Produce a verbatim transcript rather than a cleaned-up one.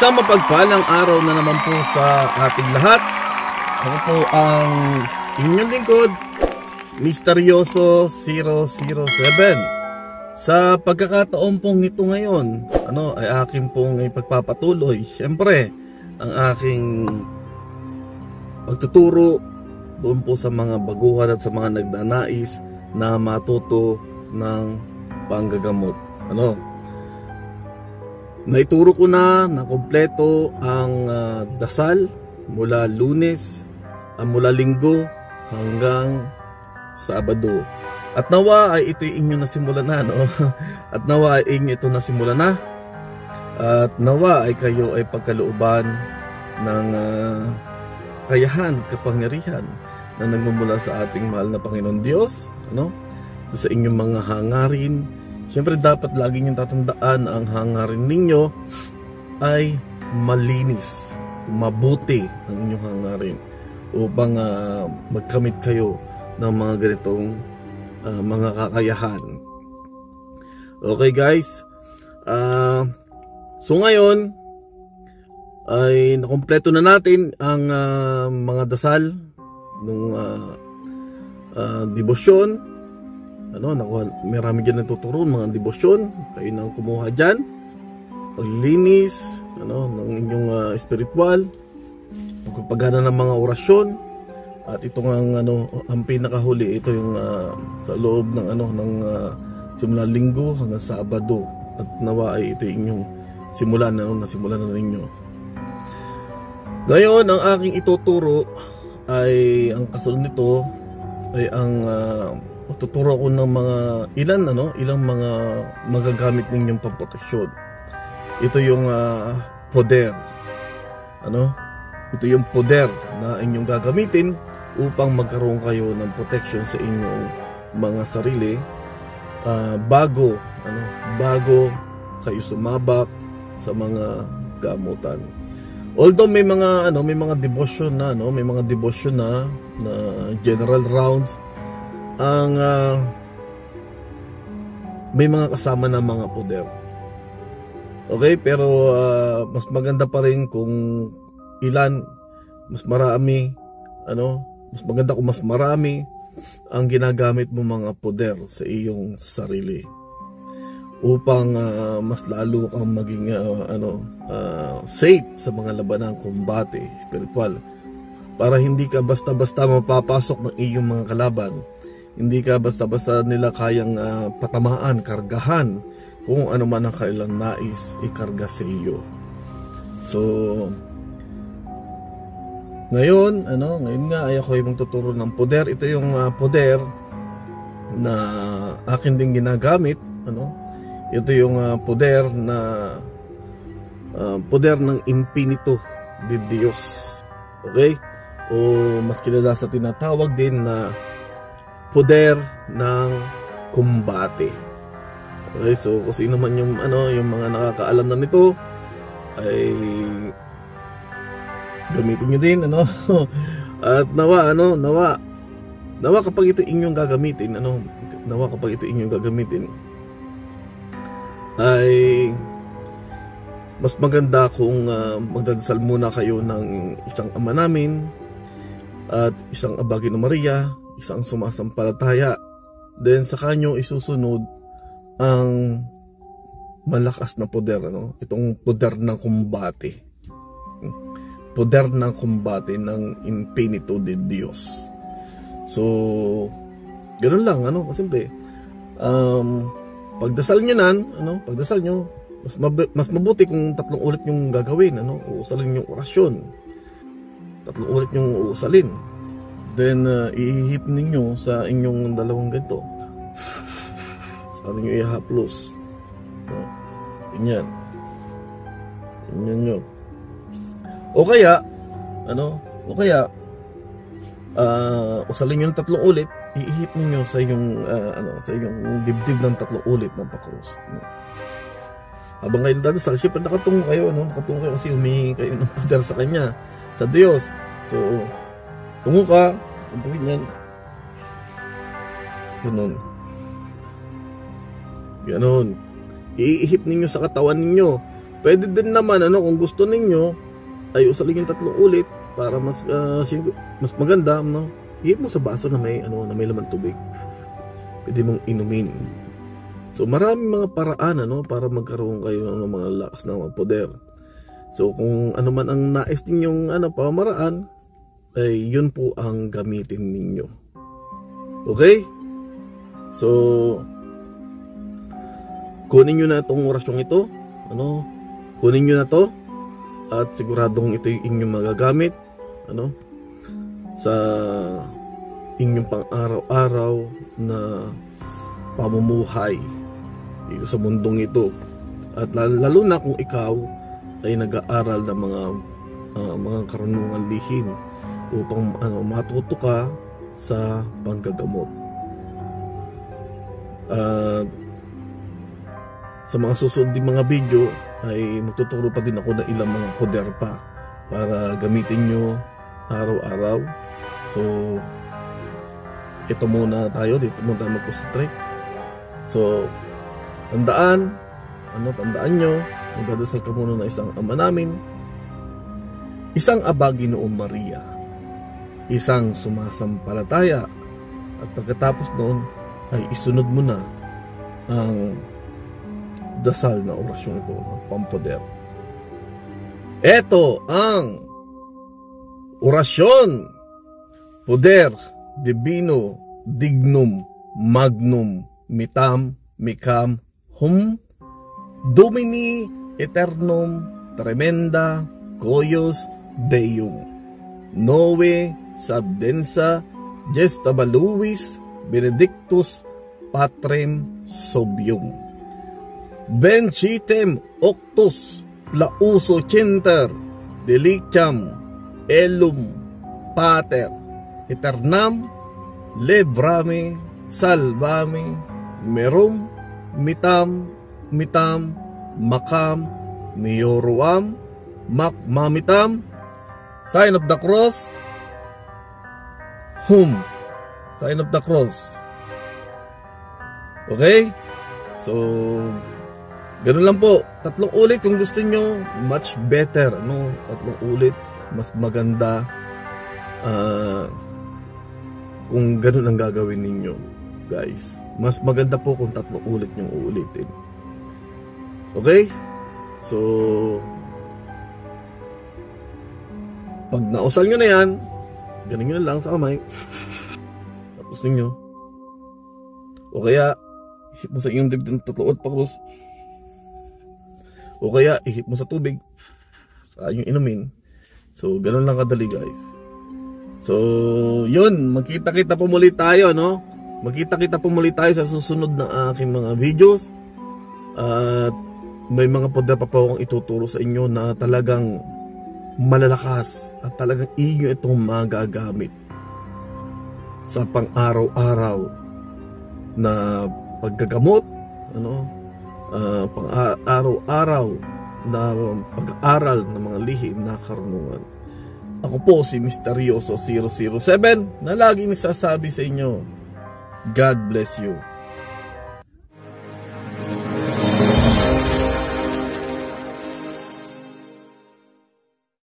Isang mapagpalang araw na naman po sa ating lahat. Ako po ang inyong lingkod, Misteryoso zero zero seven. Sa pagkakataon pong ito ngayon, ano, ay akin pong ipagpapatuloy, siyempre, ang aking pagtuturo doon po sa mga baguhan at sa mga nagnanais na matuto ng panggagamot. Ano? Naituro ko na na kompleto ang uh, dasal mula Lunes, uh, mula Linggo hanggang Sabado. At nawa ay ito inyo nasimulan na, no? At nawa ay inyo ito nasimulan na. At nawa ay kayo ay pagkalooban ng uh, kayahan at kapangyarihan na nagmumula sa ating mahal na Panginoon Diyos, ano? Sa inyong mga hangarin. Siyempre dapat lagi niyong tatandaan ang hangarin ninyo ay malinis, mabuti ang inyong hangarin upang uh, magkamit kayo ng mga ganitong uh, mga kakayahan. Okay guys, uh, so ngayon ay nakompleto na natin ang uh, mga dasal ng uh, uh, debosyon. Ano, nakuha, marami dyan nagtuturo mga debosyon, kayo nang kumuha dyan, paglinis, ano, ng inyong uh, spiritual, pagpapagana ng mga orasyon, at ito ang ano, ang pinakahuli, ito yung uh, sa loob ng ano, ng uh, simula Linggo hanggang Sabado, at nawa ay ito yung inyong simulan, ano, nasimulan na ninyo. Ngayon, ang aking ituturo ay, ang kasunod nito ay ang uh, tuturo ko ng mga ilan ano, ilang mga magagamit ninyong pamproteksyon. Ito yung uh, poder. Ano? Ito yung poder na inyong gagamitin upang magkaroon kayo ng protection sa inyong mga sarili uh, bago ano, bago kayo sumabak sa mga gamutan. Although may mga ano, may mga devotion na ano, may mga devotion na na general rounds ang uh, may mga kasama na mga poder. Okay, pero uh, mas maganda pa rin kung ilan, mas marami, ano, mas maganda kung mas marami ang ginagamit mo mga poder sa iyong sarili upang uh, mas lalo kang maging uh, ano, uh, safe sa mga labanang kumbate spiritual, para hindi ka basta-basta mapapasok ng iyong mga kalaban. Hindi ka basta-basta nila kayang uh, patamaan, kargahan kung ano man ang kailang nais ikarga sa iyo. So ngayon, ano, ngayon nga ay ako ay magtuturo ng poder. Ito yung uh, poder na akin din ginagamit, ano? Ito yung uh, poder na uh, poder ng Infinito de Dios. Okay? O mas kilala sa tinatawag din na poder ng kumbate. Okay, so kung sino man yung ano, yung mga nakakaalam na nito ay gamitin niyo din, ano. At nawa ano, nawa nawa kapag ito inyong gagamitin, ano, nawa kapag ito inyong gagamitin ay mas maganda kung uh, magdadasal muna kayo ng isang Ama Namin at isang Aba Ginoo Maria, isang sumasampalataya, then sa kanyo isusunod ang malakas na poder, ano? Itong poder ng kumbate, poder ng kumbate ng Infinito de Dios. So ganoon lang, ano, simple. Um, pagdasal nyo nan, ano, pagdasal nyo, mas, mab mas mabuti kung tatlong ulit yung gagawin, ano, uusalin yung orasyon, tatlong ulit yung uusalin. Then, uh, ihihip ninyo sa inyong dalawang ganito. Sa inyong ihaplos. Uh, ganyan. Ganyan nyo. O kaya, ano, o kaya, uh, usalin nyo ng tatlong ulit, ihihip ninyo sa inyong, uh, ano, sa inyong dibdib ng tatlong ulit ng pakrus. No? Habang kayo dadasal, syempre nakatungo kayo, no? Nakatungo kayo kasi humihingi kayo ng poder sa Kanya, sa Diyos. So, tungo ka, gawin yan. Ganon. Ganon. Iihip ninyo sa katawan ninyo Pwede din naman, ano, kung gusto ninyo, ay usalin yung tatlong ulit para mas uh, mas maganda, no? Ihip mo sa baso na may ano, na may laman tubig. Pwede mong inumin. So maraming mga paraan, ano, para magkaroon kayo ng mga lakas ng mga poder. So kung ano man ang nais ninyong ano pamamaraan, ay yun po ang gamitin ninyo. Okay? So kunin nyo na itong orasyong ito, ano? Kunin nyo na to at siguradong ito yung inyong magagamit, ano? Sa inyong pang-araw-araw na pamumuhay dito sa mundong ito. At lalo na kung ikaw ay nag-aaral ng mga uh, mga karunungan lihim upang ano, matuto ka sa panggagamot. Uh, sa mga susunod din mga video ay magtuturo pa din ako ng ilang mga poder pa para gamitin nyo araw-araw. So ito muna tayo, dito muna tayo mag-concentrate. So tandaan, ano, tandaan nyo, magdadasal ka muna na isang Ama namin, isang Aba Ginoong Maria, isang sumasampalataya, at pagkatapos noon ay isunod mo na ang dasal na orasyon ito ng pampoder. Ito ang orasyon poder divino dignum magnum mitam micam hum domini eternum tremenda coius deum nove sabdensa gestabaluis benedictus patrem sobium bencitem octus plauso center deliciam elum pater eternam lebrame salvame merum mitam mitam makam mioruam mak mamitam sign of the cross hum sign of the cross. Okay, so ganun lang po, tatlong ulit kung gusto nyo, much better, no? Tatlong ulit, mas maganda uh, kung ganun ang gagawin ninyo, guys. Mas maganda po kung tatlong ulit yung uulitin. Okay? So pag nausal nyo na yan, ganun nyo na lang sa kamay. Tapos ninyo, o kaya ihip mo sa inyong dibdib ng tatlong ulit pa krus, o kaya ihip mo sa tubig sa inyong inumin. So ganun lang kadali, guys. So yun, magkita-kita po muli tayo, no? Magkita-kita po muli tayo sa susunod na aking mga videos. At uh, may mga poder pa po akong ituturo sa inyo na talagang malalakas at talagang inyo itong magagamit sa pang-araw-araw na paggagamot, ano, uh, pang-araw-araw na pag-aaral ng mga lihim na karunungan. Ako po si Misteryoso zero zero seven na laging nagsasabi sa inyo, God bless you.